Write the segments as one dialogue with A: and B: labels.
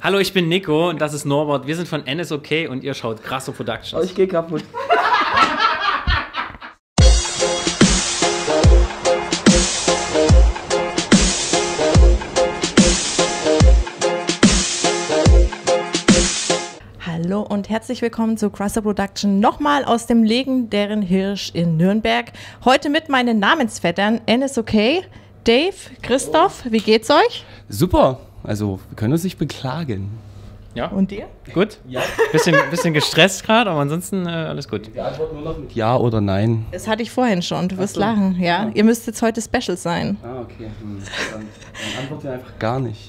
A: Hallo, ich bin Nico und das ist Norbert. Wir sind von NSOK und ihr schaut Krasso Productions.
B: Oh, ich geh kaputt.
C: Hallo und herzlich willkommen zu Krasso Production, nochmal aus dem legendären Hirsch in Nürnberg. Heute mit meinen Namensvettern NSOK, Dave, Christoph, wie geht's euch?
B: Super, also wir können uns nicht beklagen.
A: Ja.
C: Und dir?
A: Gut? Ja. Bisschen gestresst gerade, aber ansonsten alles gut.
B: Wir antworten nur noch mit Ja oder Nein.
C: Das hatte ich vorhin schon, du wirst lachen, ja? Ihr müsst jetzt heute Special sein.
B: Ah, okay. Dann antworten wir einfach gar nicht.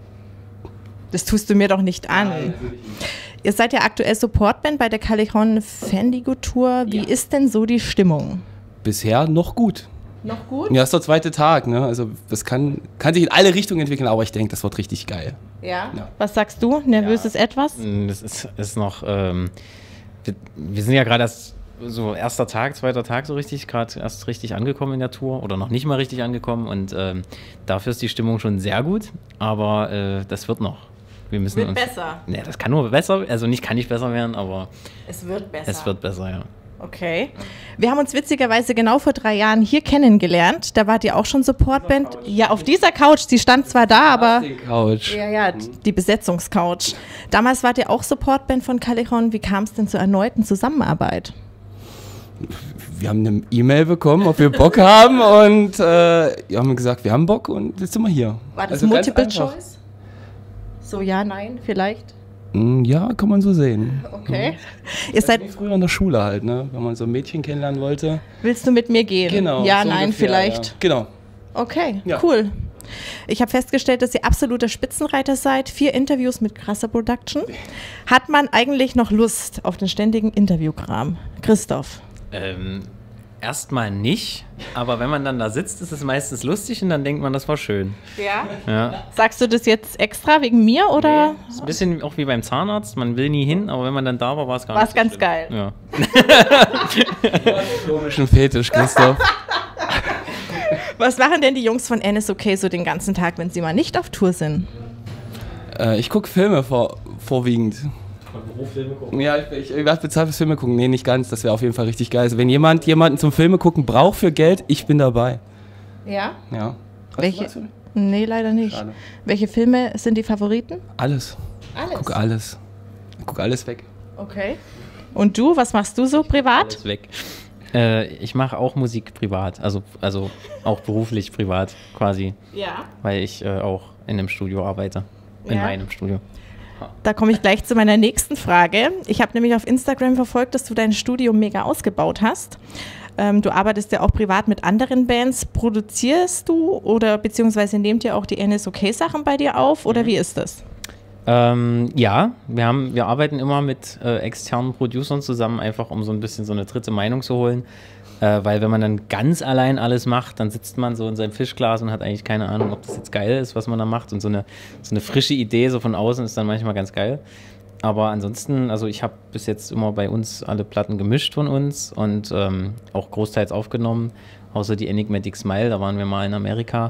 C: Das tust du mir doch nicht an.
B: Nein, natürlich nicht.
C: Ihr seid ja aktuell Supportband bei der Callejon Fendigo Tour. Wie ist denn so die Stimmung?
B: Bisher noch gut.
C: Noch gut?
B: Ja, ist der zweite Tag, ne? Also das kann sich in alle Richtungen entwickeln, aber ich denke, das wird richtig geil.
C: Ja?
B: Ja.
C: Was sagst du? Nervöses Etwas?
A: Das ist noch, wir sind ja gerade erst so erster Tag, zweiter Tag so richtig, gerade erst richtig angekommen in der Tour oder noch nicht mal richtig angekommen und dafür ist die Stimmung schon sehr gut, aber das wird noch. Wir müssen
C: Wird
A: uns,
C: besser.
A: Ne, das kann nur besser, also kann nicht besser werden, aber
C: Es wird besser.
A: es wird besser, ja.
C: Okay. Wir haben uns witzigerweise genau vor 3 Jahren hier kennengelernt. Da wart ihr auch schon Supportband. Ja, auf dieser Couch. Sie stand zwar da, aber...
B: Die Couch.
C: Ja, die Besetzungscouch. Damals wart ihr auch Supportband von Callejon. Wie kam es denn zur erneuten Zusammenarbeit?
B: Wir haben eine E-Mail bekommen, ob wir Bock haben und wir haben gesagt, wir haben Bock und jetzt sind wir hier.
C: War das
B: Also ganz
C: Multiple
B: einfach.
C: Choice? So ja, nein, vielleicht?
B: Ja, kann man so sehen.
C: Okay. Ihr seid...
B: Wie früher in der Schule halt, ne? Wenn man so ein Mädchen kennenlernen wollte.
C: Willst du mit mir gehen?
B: Genau.
C: Ja,
B: so
C: nein,
B: ungefähr,
C: vielleicht.
B: Ja. Genau.
C: Okay,
B: Ja.
C: cool. Ich habe festgestellt, dass ihr absoluter Spitzenreiter seid. 4 Interviews mit Krasso Production. Hat man eigentlich noch Lust auf den ständigen Interviewkram? Christoph?
A: Erstmal nicht, aber wenn man dann da sitzt, ist es meistens lustig und dann denkt man, das war schön.
C: Ja.
A: Ja.
C: Sagst du das jetzt extra wegen mir oder?
A: Nee, ist ein bisschen auch wie beim Zahnarzt, man will nie hin, aber wenn man dann da war, war es gar
C: War
A: nicht
C: es ganz
A: schlimm.
C: geil.
A: Ja.
B: Komischen Fetisch, Christoph.
C: Was machen denn die Jungs von NSOK so den ganzen Tag, wenn sie mal nicht auf Tour sind?
B: Ich gucke Filme vorwiegend. Ja, ich werde bezahlt fürs Filme gucken. Nee, nicht ganz. Das wäre auf jeden Fall richtig geil. Also wenn jemanden zum Filme gucken braucht für Geld, ich bin dabei.
C: Ja.
B: Ja.
C: Welche?
B: Was?
C: Nee, leider nicht.
B: Schade.
C: Welche Filme sind die Favoriten?
B: Alles.
C: Alles.
B: Guck alles. Guck alles weg.
C: Okay. Und du, was machst du so privat?
A: Alles weg. Ich mache auch Musik privat, also auch beruflich privat quasi,
C: Ja.
A: weil ich auch in einem Studio arbeite, in
C: Ja.
A: meinem Studio.
C: Da komme ich gleich zu meiner nächsten Frage. Ich habe nämlich auf Instagram verfolgt, dass du dein Studio mega ausgebaut hast. Du arbeitest ja auch privat mit anderen Bands. Produzierst du oder beziehungsweise nehmt ihr auch die NSOK-Sachen bei dir auf oder wie ist das?
A: Ja, wir arbeiten immer mit externen Producern zusammen, einfach um so ein bisschen so eine dritte Meinung zu holen. Weil wenn man dann ganz allein alles macht, dann sitzt man so in seinem Fischglas und hat eigentlich keine Ahnung, ob das jetzt geil ist, was man da macht. Und so eine frische Idee so von außen ist dann manchmal ganz geil. Aber ansonsten, also ich habe bis jetzt immer bei uns alle Platten gemischt von uns und auch großteils aufgenommen, außer die Enigmatic Smile, da waren wir mal in Amerika.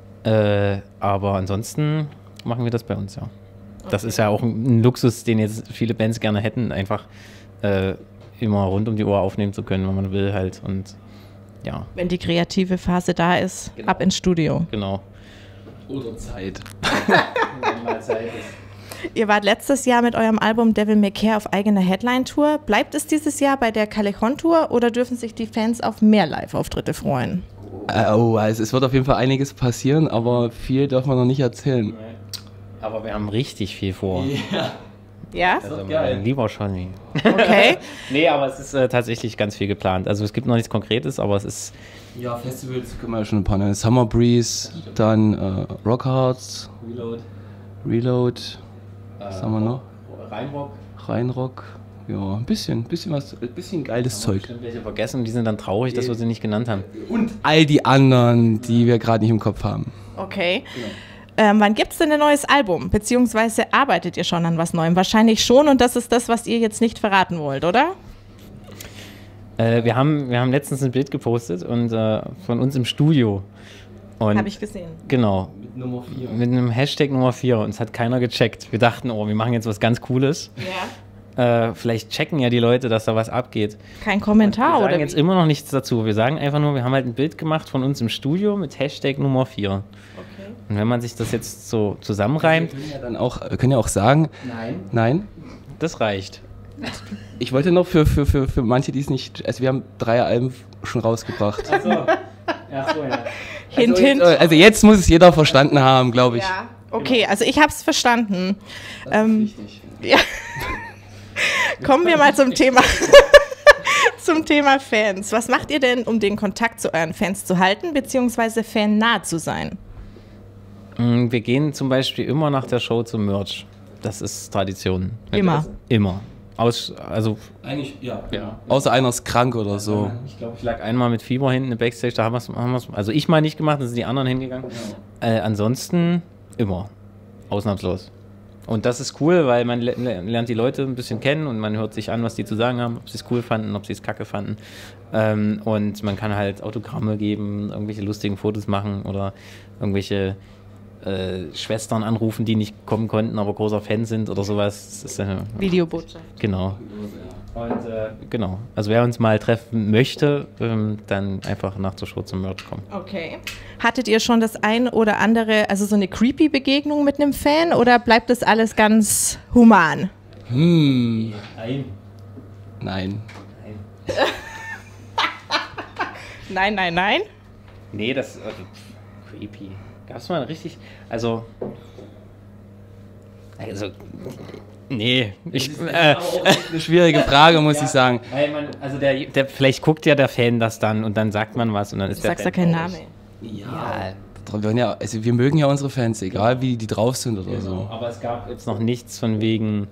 A: Aber ansonsten machen wir das bei uns, ja. Das ist ja auch ein Luxus, den jetzt viele Bands gerne hätten, einfach immer rund um die Uhr aufnehmen zu können, wenn man will halt und ja.
C: Wenn die kreative Phase da ist,
A: Genau.
C: ab ins Studio.
A: Genau.
B: Oder Zeit.
A: Wenn mal Zeit ist.
C: Ihr wart letztes Jahr mit eurem Album Devil May Care auf eigener Headline-Tour. Bleibt es dieses Jahr bei der Callejon-Tour oder dürfen sich die Fans auf mehr Live-Auftritte freuen?
B: Also es wird auf jeden Fall einiges passieren, aber viel darf man noch nicht erzählen.
A: Aber wir haben richtig viel vor.
C: Ja?
A: Also
B: geil.
A: mein lieber Scholli.
C: Okay.
A: Nee, aber es ist tatsächlich ganz viel geplant. Also es gibt noch nichts Konkretes, aber es ist...
B: Ja, Festivals können wir ja schon ein paar nennen. Summer Breeze, dann Rockhards, Reload, was haben wir noch?
A: Rheinrock.
B: Rheinrock, ja, ein bisschen geiles Zeug.
A: Bestimmt welche vergessen, die sind dann traurig, dass wir sie nicht genannt haben.
B: Und all die anderen, die wir gerade nicht im Kopf haben.
C: Okay. Wann gibt es denn ein neues Album? Beziehungsweise arbeitet ihr schon an was Neuem? Wahrscheinlich schon und das ist das, was ihr jetzt nicht verraten wollt, oder?
A: Wir haben letztens ein Bild gepostet und von uns im Studio.
C: Habe ich gesehen.
A: Genau.
B: Nummer 4.
A: Mit einem Hashtag Nummer 4 und es hat keiner gecheckt. Wir dachten, oh, wir machen jetzt was ganz Cooles.
C: Ja.
A: Vielleicht checken ja die Leute, dass da was abgeht.
C: Kein Kommentar,
A: Wir
C: oder?
A: sagen jetzt immer noch nichts dazu. Wir sagen einfach nur, wir haben halt ein Bild gemacht von uns im Studio mit Hashtag Nummer 4.
C: Okay.
A: Und wenn man sich das jetzt so zusammenreimt,
B: Wir können ja auch sagen, nein,
A: das reicht.
B: ich wollte noch für manche, die es nicht, also wir haben 3 Alben schon rausgebracht.
A: Achso. Ach so, ja.
C: Hint.
B: Also jetzt muss es jeder verstanden haben, glaube ich.
C: Ja, okay, also ich habe es verstanden.
B: Das ist wichtig.
C: Ja. Kommen wir mal zum Thema. Zum Thema Fans. Was macht ihr denn, um den Kontakt zu euren Fans zu halten, beziehungsweise fannah zu sein?
A: Wir gehen zum Beispiel immer nach der Show zum Merch. Das ist Tradition.
C: Immer?
A: Immer. Also
B: Eigentlich, ja. Außer einer ist krank oder so.
A: Ich glaube, ich lag einmal mit Fieber hinten im Backstage, da haben wir's, also ich mal nicht gemacht, da sind die anderen hingegangen. Ansonsten immer. Ausnahmslos. Und das ist cool, weil man lernt die Leute ein bisschen kennen und man hört sich an, was die zu sagen haben, ob sie es cool fanden, ob sie es kacke fanden. Und man kann halt Autogramme geben, irgendwelche lustigen Fotos machen oder irgendwelche Schwestern anrufen, die nicht kommen konnten, aber großer Fan sind oder sowas. Das ist
C: Videobotschaft.
A: Genau. Und genau. Also wer uns mal treffen möchte, dann einfach nach der Show zum Merch kommen.
C: Okay. Hattet ihr schon das ein oder andere, also so eine creepy Begegnung mit einem Fan oder bleibt das alles ganz human?
B: Nein.
C: Nein.
A: Nee, das creepy. Gab's mal richtig, also nee,
B: eine schwierige Frage, muss ich sagen.
A: Weil also der vielleicht guckt ja der Fan das dann und dann sagt man was und dann ist
C: Du
A: der
C: sagst da
A: Fan
C: keinen
A: traurig.
C: Namen.
B: Ja, also wir mögen ja unsere Fans, egal wie die drauf sind oder so.
A: Aber es gab jetzt noch nichts von wegen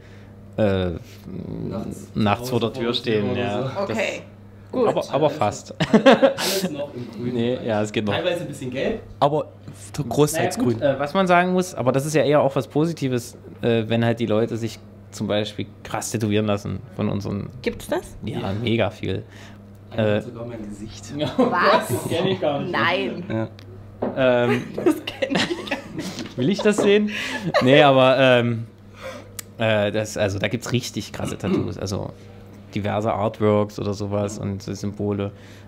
A: nachts vor der Tür stehen. Ja,
C: Okay. Gut.
A: aber fast.
B: Alles noch im Grün.
A: Nee, ja, es geht noch.
B: Teilweise ein bisschen gelb, aber großteils
A: Naja, gut,
B: grün.
A: was man sagen muss, aber das ist ja eher auch was Positives, wenn halt die Leute sich zum Beispiel krass tätowieren lassen von unseren.
C: Gibt's das?
A: Ja, mega viel.
B: Sogar mein Gesicht.
C: Was?
A: Kenn ich gar nicht.
C: Nein.
B: Ja.
C: Das kenne ich.
A: Will ich das sehen? Nee, aber also da gibt es richtig krasse Tattoos. Also diverse Artworks oder sowas und Symbole.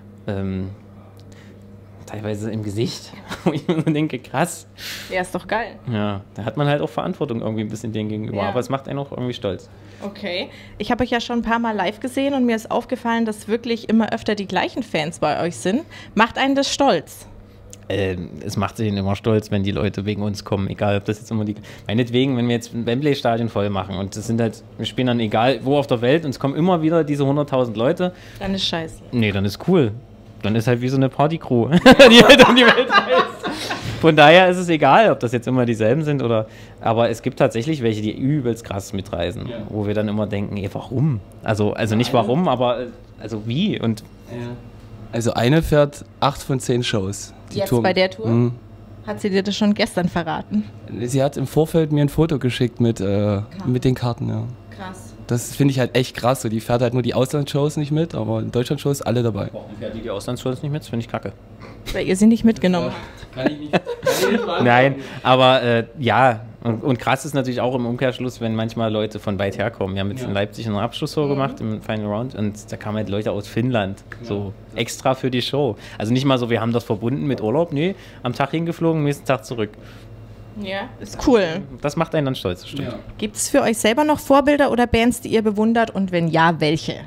A: Teilweise im Gesicht, wo ich mir so denke, krass.
C: Ja, ist doch geil.
A: Ja, da hat man halt auch Verantwortung irgendwie ein bisschen denen gegenüber,
C: Ja.
A: aber es macht einen auch irgendwie stolz.
C: Okay. Ich habe euch ja schon ein paar Mal live gesehen und mir ist aufgefallen, dass wirklich immer öfter die gleichen Fans bei euch sind. Macht einen das stolz?
A: Es macht sich immer stolz, wenn die Leute wegen uns kommen, egal ob das jetzt immer meinetwegen, wenn wir jetzt ein Wembley-Stadion voll machen und das sind halt, wir spielen dann egal wo auf der Welt und es kommen immer wieder diese 100.000 Leute.
C: Dann ist scheiße.
A: Nee, dann ist cool. Dann ist halt wie so eine Party-Crew, die halt um die Welt reist. Von daher ist es egal, ob das jetzt immer dieselben sind oder. Aber es gibt tatsächlich welche, die übelst krass mitreisen, wo wir dann immer denken, ey, warum? Also nicht warum, aber also wie? Und
B: Also eine fährt 8 von 10 Shows. Die
C: Jetzt
B: Tour.
C: bei der Tour?
B: Mhm.
C: Hat sie dir das schon gestern verraten?
B: Sie hat im Vorfeld mir ein Foto geschickt mit den Karten, ja.
C: Krass.
B: Das finde ich halt echt krass. So, die fährt halt nur die Auslandsshows nicht mit, aber in Deutschland-Shows alle dabei.
A: warum fährt die Auslandsshows nicht mit? Das finde ich kacke.
C: Weil ihr sie nicht mitgenommen habt.
B: Kann ich nicht
A: Nein, aber ja, und krass ist natürlich auch im Umkehrschluss, wenn manchmal Leute von weit herkommen. Wir haben jetzt in Leipzig einen Abschlusstour gemacht im Final Round und da kamen halt Leute aus Finnland, so extra für die Show. Also nicht mal so, wir haben das verbunden mit Urlaub, nee, am Tag hingeflogen, nächsten Tag zurück.
C: Ja, ist cool.
A: Das macht einen dann stolz, das stimmt.
B: Ja.
C: Gibt es für euch selber noch Vorbilder oder Bands, die ihr bewundert und wenn ja, welche?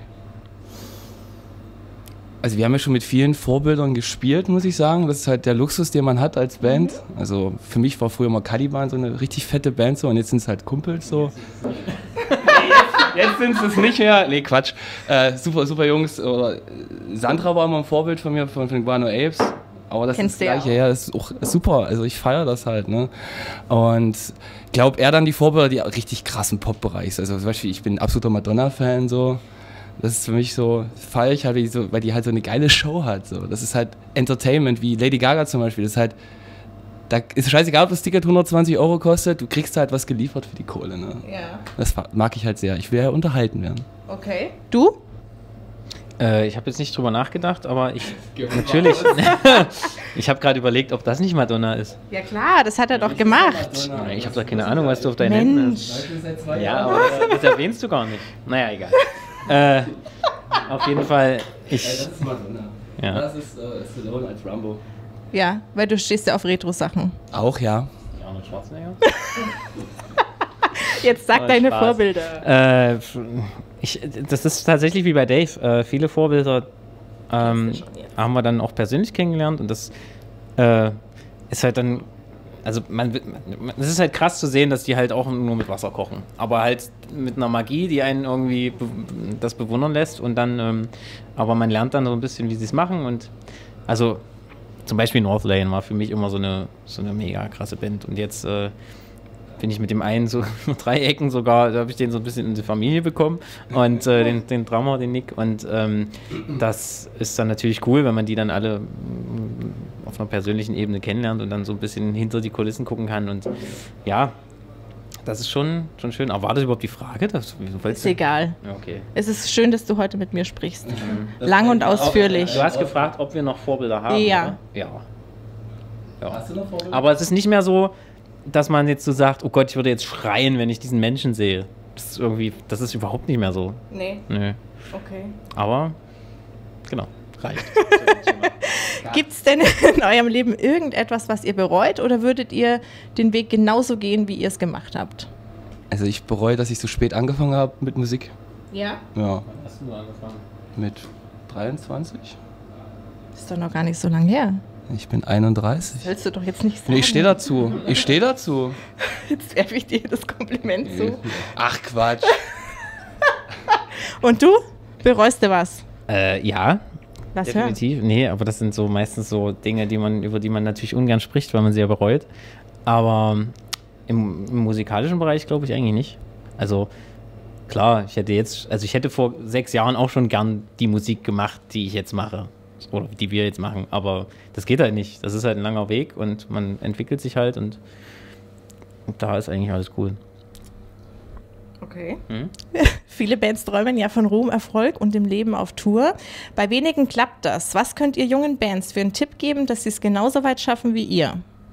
B: Also wir haben ja schon mit vielen Vorbildern gespielt, muss ich sagen. Das ist halt der Luxus, den man hat als Band. Also für mich war früher mal Caliban so eine richtig fette Band so und jetzt sind es halt Kumpels so. Jetzt sind es nicht mehr. Nee, Quatsch. Super Jungs. Oder Sandra war immer ein Vorbild von mir, von Guano Apes. Aber das
C: Kennst
B: ist das
C: du ja
B: Gleiche, ja, das ist auch super. Also ich feiere das halt, ne? Und ich glaube, eher dann die Vorbilder, die richtig krassen Pop-Bereich sind. Also zum Beispiel, ich bin ein absoluter Madonna-Fan, so. Das ist für mich so, feiere ich halt, weil die halt so eine geile Show hat. So. Das ist halt Entertainment, wie Lady Gaga zum Beispiel. Das ist halt, da ist scheißegal, ob das Ticket 120 € kostet, du kriegst halt was geliefert für die Kohle. Ne?
C: Ja.
B: Das mag ich halt sehr. Ich will ja unterhalten werden.
C: Okay. Du?
A: Ich habe jetzt nicht drüber nachgedacht, aber natürlich. Ich habe gerade überlegt, ob das nicht Madonna ist.
C: Ja klar, das hat er doch gemacht.
A: Ich habe da keine Ahnung, was du auf deinen Händen hast. Ja, aber das erwähnst du gar nicht. Naja, egal. Auf jeden Fall,
B: Das ist Madonna.
A: Ja.
B: Das ist Stallone als Rambo.
C: Ja, weil du stehst ja auf Retro-Sachen.
B: Auch, ja.
A: Arnold Schwarzenegger?
C: Jetzt sag
A: Oh,
C: deine
A: Spaß.
C: Vorbilder.
A: Das ist tatsächlich wie bei Dave. Viele Vorbilder haben wir dann auch persönlich kennengelernt und das ist halt dann, also es ist halt krass zu sehen, dass die halt auch nur mit Wasser kochen, aber halt mit einer Magie, die einen irgendwie das bewundern lässt und dann, aber man lernt dann so ein bisschen, wie sie es machen und also zum Beispiel Northlane war für mich immer so eine mega krasse Band und jetzt bin ich mit dem einen so 3 Ecken sogar, da habe ich den so ein bisschen in die Familie bekommen und den Drummer, den Nick und das ist dann natürlich cool, wenn man die dann alle auf einer persönlichen Ebene kennenlernt und dann so ein bisschen hinter die Kulissen gucken kann und ja, das ist schon schön. Aber war das überhaupt die Frage?
C: Ist egal.
A: Ja, okay.
C: Es ist schön, dass du heute mit mir sprichst. Lang und ausführlich.
A: Du hast gefragt, ob wir noch Vorbilder haben,
C: Ja.
A: oder? Ja.
B: Hast du noch Vorbilder?
A: Aber es ist nicht mehr so, dass man jetzt so sagt, oh Gott, ich würde jetzt schreien, wenn ich diesen Menschen sehe. Das ist überhaupt nicht mehr so.
C: Nee,
A: Nö.
C: okay.
A: Aber, genau, reicht.
C: Gibt es denn in eurem Leben irgendetwas, was ihr bereut oder würdet ihr den Weg genauso gehen, wie ihr es gemacht habt?
B: Also ich bereue, dass ich so spät angefangen habe mit Musik.
C: Ja.
B: Ja,
A: Wann hast du angefangen?
B: mit 23.
C: Ist doch noch gar nicht so lange her.
B: Ich bin 31.
C: Willst du doch jetzt nicht sagen.
B: Nee, ich stehe dazu. Ich stehe dazu.
C: Jetzt werfe ich dir das Kompliment zu.
B: Ach Quatsch.
C: Und du? Bereust du was?
A: Ja,
C: Lass hören.
A: definitiv. Nee, aber das sind so meistens so Dinge, über die man natürlich ungern spricht, weil man sie ja bereut. Aber im musikalischen Bereich glaube ich eigentlich nicht. Also klar, ich hätte vor 6 Jahren auch schon gern die Musik gemacht, die ich jetzt mache. Oder die wir jetzt machen. Aber das geht halt nicht. Das ist halt ein langer Weg und man entwickelt sich halt und da ist eigentlich alles cool.
C: Okay. Viele Bands träumen ja von Ruhm, Erfolg und dem Leben auf Tour. Bei wenigen klappt das. Was könnt ihr jungen Bands für einen Tipp geben, dass sie es genauso weit schaffen wie ihr?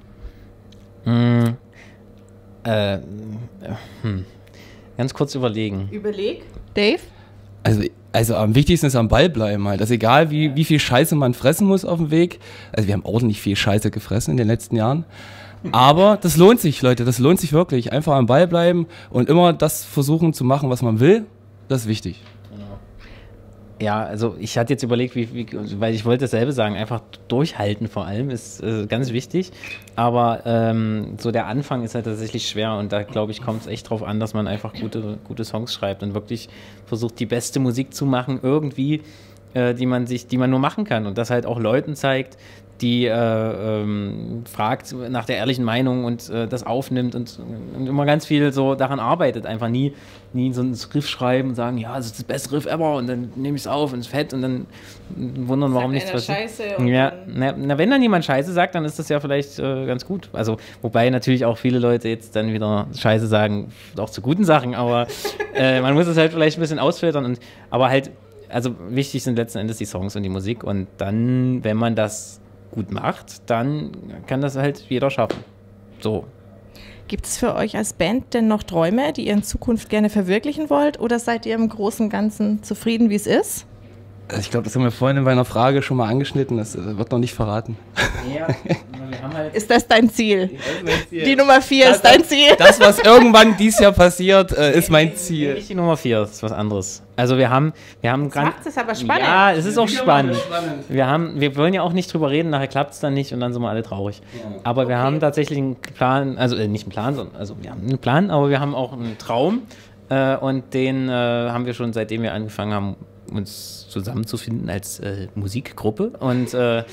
A: Ganz kurz überlegen.
C: Überleg. Dave?
B: Also am wichtigsten ist am Ball bleiben halt. Also egal wie viel Scheiße man fressen muss auf dem Weg. Also wir haben ordentlich viel Scheiße gefressen in den letzten Jahren. Aber das lohnt sich, Leute. Das lohnt sich wirklich. Einfach am Ball bleiben und immer das versuchen zu machen, was man will. Das ist wichtig.
A: Ja, also ich hatte jetzt überlegt, weil ich wollte dasselbe sagen, einfach durchhalten vor allem ist ganz wichtig, aber so der Anfang ist halt tatsächlich schwer und da glaube ich, kommt es echt drauf an, dass man einfach gute Songs schreibt und wirklich versucht, die beste Musik zu machen, irgendwie, die man nur machen kann und das halt auch Leuten zeigt, die fragt nach der ehrlichen Meinung und das aufnimmt und immer ganz viel so daran arbeitet, einfach nie so ein Riff schreiben und sagen, ja, das ist das beste Riff ever und dann nehme ich es auf ins Fett und dann wundern, warum nichts passiert. Ja, wenn dann jemand Scheiße sagt, dann ist das ja vielleicht ganz gut. Also, wobei natürlich auch viele Leute jetzt dann wieder Scheiße sagen, auch zu guten Sachen, aber man muss es halt vielleicht ein bisschen ausfiltern aber halt, also wichtig sind letzten Endes die Songs und die Musik und dann, wenn man das gut macht, dann kann das halt jeder schaffen. So.
C: Gibt es für euch als Band denn noch Träume, die ihr in Zukunft gerne verwirklichen wollt oder seid ihr im Großen und Ganzen zufrieden, wie es ist?
B: Also ich glaube, das haben wir vorhin bei einer Frage schon mal angeschnitten. Das wird noch nicht verraten.
A: Ja, wir haben halt
C: Ist das dein Ziel? Die Nummer 4 ist dein Ziel?
B: Das, was irgendwann dieses Jahr passiert, ist mein Ziel.
A: nicht die Nummer 4, das ist was anderes. Also wir haben
C: macht es aber spannend.
A: Ja, es ist auch spannend. Wir wollen ja auch nicht drüber reden, nachher klappt es dann nicht und dann sind wir alle traurig. Aber wir haben tatsächlich einen Plan, also nicht einen Plan, sondern also wir haben einen Plan, aber wir haben auch einen Traum und den haben wir schon seitdem wir angefangen haben, uns zusammenzufinden als Musikgruppe und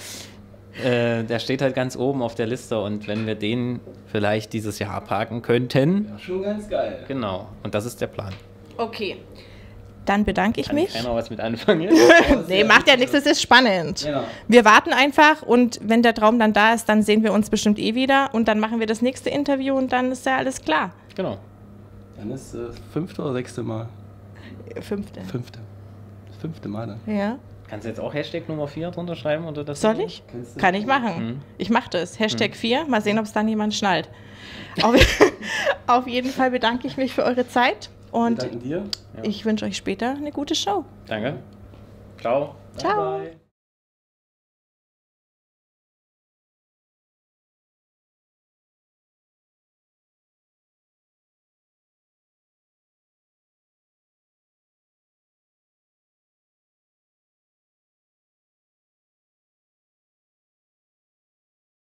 A: der steht halt ganz oben auf der Liste und wenn wir den vielleicht dieses Jahr abhaken könnten.
B: Ja, schon ganz geil.
A: Genau, und das ist der Plan.
C: Okay. Dann bedanke ich
A: Kann
C: mich.
A: keiner was mit anfangen?
C: Nee, macht ja nichts, es ist spannend.
B: Genau.
C: Wir warten einfach und wenn der Traum dann da ist, dann sehen wir uns bestimmt wieder und dann machen wir das nächste Interview und dann ist ja alles klar.
A: Genau.
B: Dann ist 5. oder 6. Mal?
C: 5.
B: 5. 5. Mal dann.
C: Ja.
A: Kannst du jetzt auch Hashtag Nummer 4 drunter schreiben? Oder das
C: Soll ich? Kann ich machen. Ich mache das. Hashtag 4. Mal sehen, ob es dann jemand schnallt. Auf jeden Fall bedanke ich mich für eure Zeit und
B: Danke dir.
C: ich wünsche euch später eine gute Show.
A: Danke. Ciao.
C: Ciao.
A: Bye, bye.